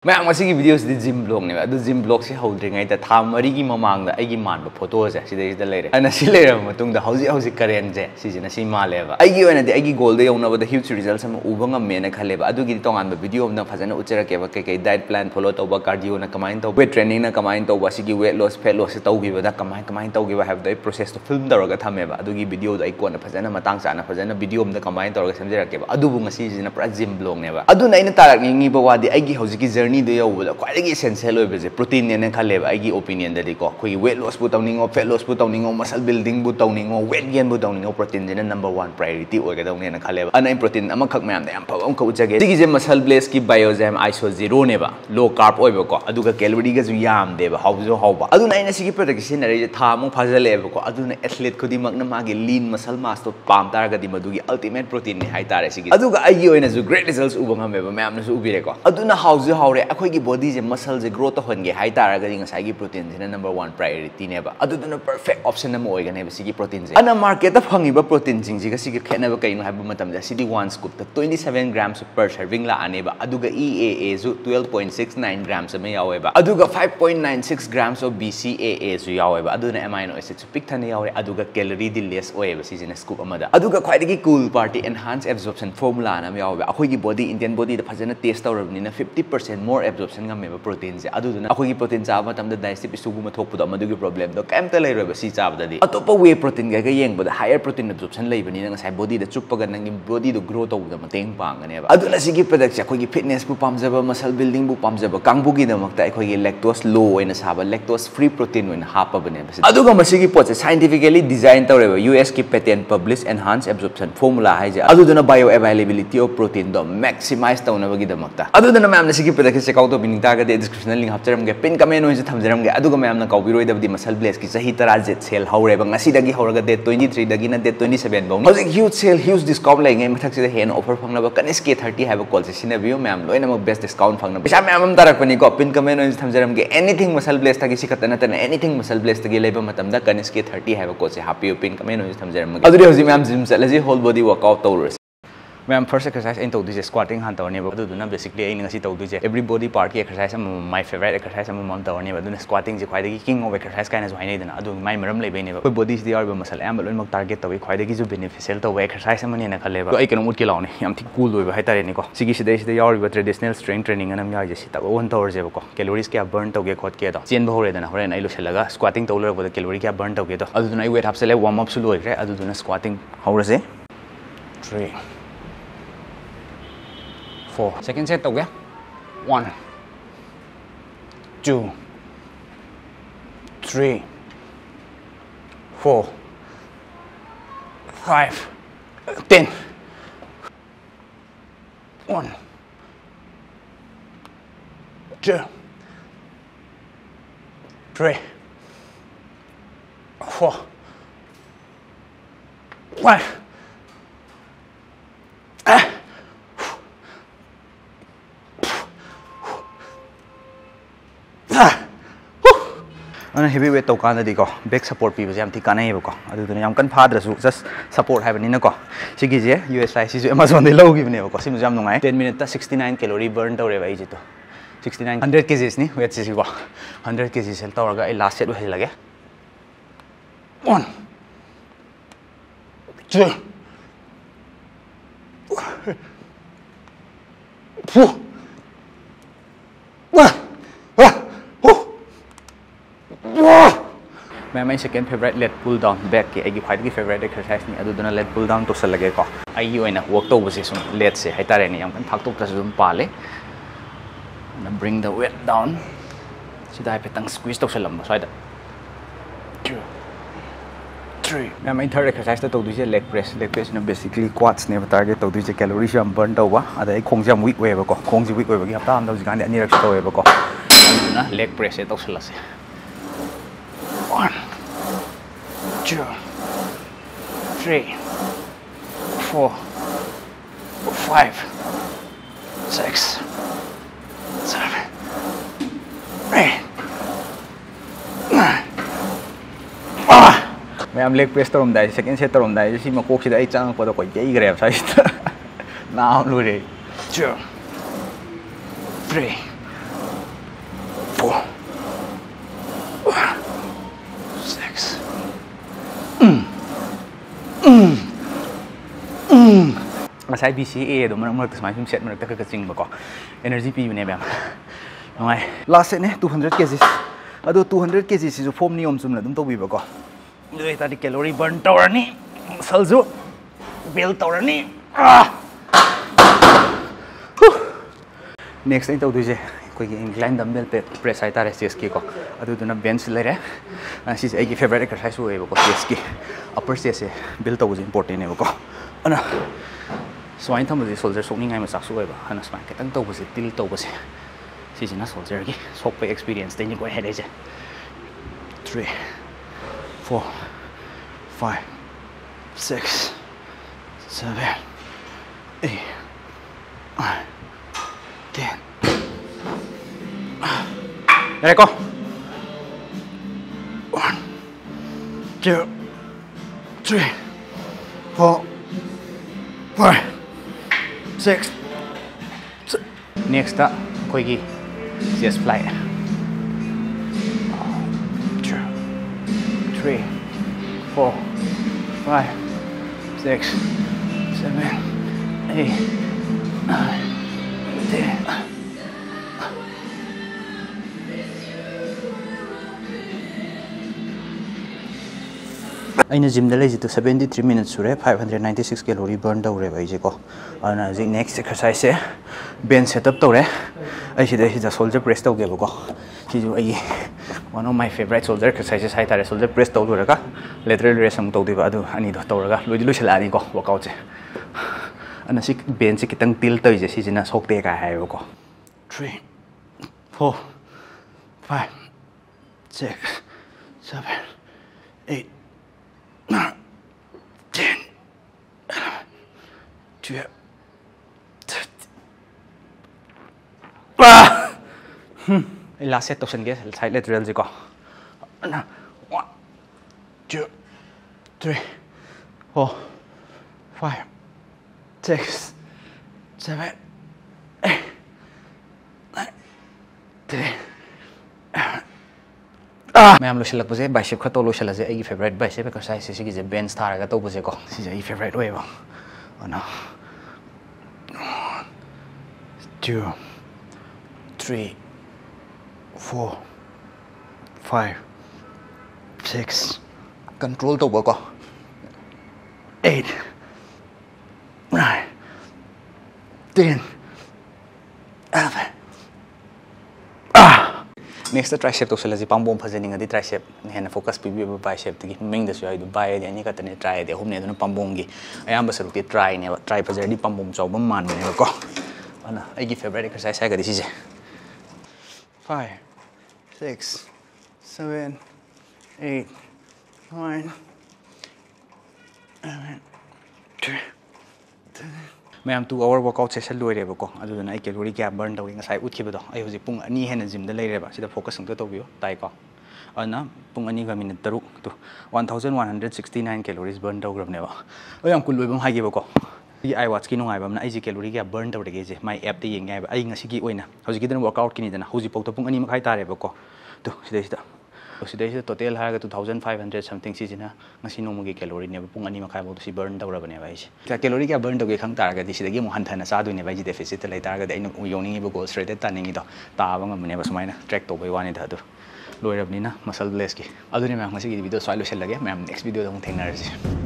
मैं मसी की वीडियो से जिम ब्लॉग ने अदु जिम ब्लॉग से होद्रिङै ता था मरी की ममांग दा आइगी मानबा फोटो से सिदा लेरे अना सि लेरम मतुंग दा हौजी हौजी करेन जे सिजिना सि मालेबा आइगी ओइना दे आइगी गोल दे यौना बदा ह्यूज रिजल्ट्स हम उबा ngam खालेबा अदु गी तोंगान बा वीडियो हम फजन उचरकेबा कई डाइट प्लान फॉलो तौबा कार्डियो ना कमाइन तौ वेट ट्रेनिंग ना कमाइन तौबा सिगी वेट लॉस फैट लॉस तौगिबा दा कमाइन तौगिबा हैव द प्रोसेस तो फिल्म तौरगा थमेबा अदु गी वीडियो दा इकोना फजन मतंग चाना फजन वीडियो हम दा कमाइन तौरगा समजरकेबा अदु बु ngasi जिना पूरा जिम ब्लॉग नेबा अदु ना इन तारक निंगी बा वादी आइगी हौजी की जर्नी दे यौबा essential ओइबजे प्रोटीन ने खालेबा आइगी ओपिनियन ददी को कोई वेट लॉस बु तौनिंगो फैट लॉस बु तौनिंगो मसल बिल्डिंग बु तौनिंगो वेट गेन बु तौनिंगो प्रोटीन जेना नंबर 1 प्रायोरिटी ओइगदौने ना खालेबा अनै प्रोटीन अमा खक मैम याम फबम को उजगे सिगी जे मसल ब्लेस की बायोजाइम आइसो 0 नेबा लो कार्ब ओइबा को अदुगा कैलोरी गा जु याम देबा हाउजो हाउबा अदुना इना सिगी प्रोडक्ट सिनरे जे था मु फाजलेबा को अदुना एथलीट खुदी मकना मागे लीन मसल मास तो पाम तारगदी मदुगी अल्टीमेट प्रोटीन ने हाइ तारे सिगी अदुगा आइगी ओइना जु ग्रेट रिजल्ट्स उबंगमेबा मैम नसु उबिरे को अदुना हाउजो हाउरे अखोइगी बॉडी जे मसल जे ग्रोथ होनगे हाइ तारगदी ngसाइगी प्रोटीन जे नंबर 1 प्रायोरिटी नेबा अदुदुना परफेक्ट ऑप्शन अम ओइगनेबा सिगी प्रोटीन जे अना मार्केट ता फंगिबा प्रोटीन जिंजिगा सिगी खेनबा कइनो हाइबा मतम जे सिदी 1 स्कूप ता 27 ग्राम्स per serving ला आनेबा अदुगा EAA जु 12.69 ग्राम्स अमे यावेबा अदुगा 5.96 ग्राम्स ऑफ BCAA जु यावेबा अदुना अमाइनो एसिड सु पिक थने यावे अदुगा कैलोरी दि लेस ओएबा सिजिना स्कूप अमदा अदुगा ख्वाइदगी कूल पार्टी एनहांस एब्जॉर्प्शन फॉर्मूला नाम यावेबा अखोइगी बॉडी इंडियन बॉडी दा फजना टेस्ट तौरबनिना 50% मोर एब्जॉर्प्शन गमेबा प्रोटीन जे अदुदुना अखोइगी प्रोटीन चाबा मतमदा डाइजेस्टिव इशू गुमा थोकपुदा मदुगी प्रॉब्लम दो कैमता लेरोबा सि चाबदादी अतोपा वे प्रोटीन गा येंगबदा हायर प्रोटीन एब्जॉर्प्शन लेबनिना ngasai body दा चुप्पगा नंगी body दो ग्रो तौबदा मतेंग पांगनेबा अदुना सिगी प्रोडक्ट अखोइगी फिटनेस बु पामजबा मसल बिल्डिंग बु पामजबा कांगबुगी दमकता अखोइगी लैक्टोज लो ओइना साबा लैक्टोज फ्री प्रोटीन ओइना हापबनेबा अदुगा मसिगी पोचे साइंटिफिकली डिजाइन तौरेबा US की patent publish enhanced absorption formula हाइजे अदुदुना बायो अवेलेबिलिटी ऑफ प्रोटीन दो मैक्सिमाइज तौनबगी दमकता अदुदुना मैम सिगी प्रोडक्ट चेक आउट बिनिंग तागदे डिस्क्रिप्शन लिंक हापचरमगे पिन कमेंट ओइसे थमजरमगे अदुगा मैम ना काउबिरोइदबदी मसल ब्लेस की सही तरह जेट सेल हौरेबा ngasi हौरगा डेट 23 दगी ना डेट 27 बौ हौजिक ह्यूज सेल ह्यूज डिस्काउंट लाइङै मथक्सिदा हेन ऑफर फंगनबा कनिश के 30 हाइबा कॉल से सिनाबियो मैम लोइनमक बेस्ट डिस्काउंट फंगना पैसा मैम हम तारकपनी को पिन कमेंट ओइसे थमजरमगे एनीथिंग मसल ब्लेस तगी सिखतना तने एनीथिंग मसल ब्लेस तगी लेबा मतमदा कनिश के 30 हाइबा कॉल से हापियो पिन कमेंट ओइसे थमजरमगे अदुरी हौजिक मैम जिम चलजी होल बॉडी वर्कआउट तौरस मैम फर्स्ट एक्सरसाइज इन तौदुजे स्क्वाटिंग हान तौरनेबा अदुदुना बेसिकली आई ngasi तौदुजे एवरी बॉडी पार्ट की एक्सरसाइज अम माय फेवरेट एक्सरसाइज अम मम तौरनेबा अदुना स्क्वाटिंग जे ख्वाइदगी किंग ऑफ एक्सरसाइज काइना जो हाइनेदना अदु माय मरम लेबेनेबा कोई बॉडी से यारबा मसल एम लोइमक टारगेट तौई ख्वाइदगी जो बेनिफिशियल तौबा एक्सरसाइज अमने ना खलेबा आई कनो मुट के लाउने याम थि कूल होइबा हाइतारेनी को सिगी सिदे यारबा ट्रेडिशनल स्ट्रेंथ ट्रेनिंग अनम याजे सि तब वन तौरजेबा को कैलोरीज क्या बर्न तौगे खोट के दो चेन बहोरेदना होरेन आई लोसेलगा स्क्वाटिंग तौलरबा कैलोरी क्या बर्न तौगे दो अदुना आई वेट हापसेले वार्म अप सु लोइग्रे अदुना स्क्वाटिंग हौरसे 3 4 second set तौगे 1 2 3 4 5 10 1 2 3 4 5 अन हेवी वेट तो कान को बैक सपोर्ट पीबे याम थी कानैबको अदुदुना याम कन फाद्रसु जस्ट सपोर्ट हैबनिना को सिगी जे USI सिजु अमेज़न दे लौगिबनेबको सिमु याम नुंगाय 10 मिनट ता 69 कैलोरी बर्न तौरेबा आई जितो 69 100 kgs नि वेट सिगो 100 kg सेल तौरगा आई लास्ट सेट वहे लगे 1 2 4 मैं my second favourite lat pull down back के आइगी ख्वाइदगी फेवरेट एक्सरसाइज नि अदुदुना लेट पुल डाउन तो सलगे को आइगी ओइना वर्क तौबसे सुम लेट से हाइतारे नि याम कन फाक्तोक तसु दुम पाले ना ब्रिंग द वेट डाउन सिदा हाइपेतंग स्क्वीज तो सलम साइड 2 3 मैं माय थर्ड एक्सरसाइज तो दुजे लेग प्रेस न बेसिकली क्वाड्स ने टारगेट तो दुजे कैलोरी हम बर्न तौबा अदा खोंग जम वीक वेबा को खोंग वीक वेबा की हप्ता हम दौज गांदे अनिरक तौबा को अदुना लेग प्रेस से तो सलसे 1 2 3 4 5 6 7 8 9 मैम लेग प्रेस तौरमदाय सेकंड सेट तौरमदाय सि मकोक सिदा आई चांग पदो कोइ गेग्रेब साइड नाम लुरे 2 3 4 6 Masai BCA do mana tu semai set mana tak kecing bako energy pi bine bam ngai last set ne 200 kg ado 200 kg si form ni om sum la dum to bi bako doi ta di calorie burn tawrani salju build tawrani next thing to do je koi incline dumbbell press ai tare chest ki ko adu duna bench lere si ai ki favorite exercise ho bako chest ki upper chest se build to important ne bako ana Swine tham basi soldier sokni ngai ma sak su ba hana swine ketang to basi til to basi si jina soldier ki sok pe experience te ni ko head je 3 4 5 6 7 8 9 10 There go 1 2 3 4 5 6 next up koigi chest fly 2 3 4 5 6 7 8 9 10 aina gym da leji to 73 minutes sure 596 calorie burn dawre bai je ko ana ji next exercise se bench setup tawre ai sida shoulder press tawge ba ko ki ju ai one of my favorite shoulder exercises hai tare shoulder press tawdura ka lateral raise am tawdi ba adu ani do tawraga loi sala ani ko workout se ana si bench se kitang til toy je si jina sokte ka hai ba ko 3 4 5 6 7 8 9 10 12 last set option ke side lateral ji ko 1 2 3 4 5 6 7 8 9 10 मैम लोशलक बजे bicep खतो लोशल जे आई favourite bicep exercise से जे bench थारगा तो बजे को सी जे फेवरेट होय बा अना 2 3 4 5 6 कंट्रोल तो बको 8 9 10 11 Next tricep to selaji pambom phajani ngadi tricep hena focus pi bi bicep tigi ming da su ai du bai de ani ka tane try de humne dun pambom gi ayam basaru ti try ne try phajadi pambom chawba man ne ko ana ai gi favorite exercise ha ga di si 5 6 7 8 9 11 12 मैम 2 hour workout session लोरे बको अदुना आई calorie क्या burn तौगे ngasai utkhibado ai hoji pung ani hena gym da leire ba sida focus ang to tobio tai ko ana pung ani ga minute taru to 1169 calories burn tawgram ne ba ayam kuloi bam hage bako ai watch ki nungai bam na ai ji calorie क्या burn tawde ge je my app te yeng ngai ba ai ngasi gi oina hoji gi den workout ki ni dana hoji pok to pung ani makai tare bako to sida sida total ha ga 2500 something si jina ngasi no mugi calorie ne pung ani makai bo si burn tawra bane ba isi ka calorie क्या burn tawge khang tar ga di sida gi mo han thana sa du ne ba ji deficit lai tar ga dai no yoning ibo goal straight ta ningi do ta ba ngam ne ba sumaina track to bai wani da du loi rabni na muscle bless ki adu ne ma ngasi gi video sai lo sel lage ma'am next video dong thengna ji